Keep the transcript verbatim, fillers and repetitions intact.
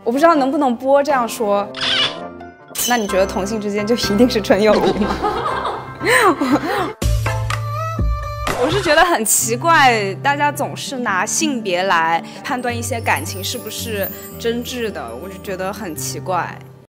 我不知道能不能播这样说。那你觉得同性之间就一定是纯友谊吗？我是觉得很奇怪，大家总是拿性别来判断一些感情是不是真挚的，我就觉得很奇怪。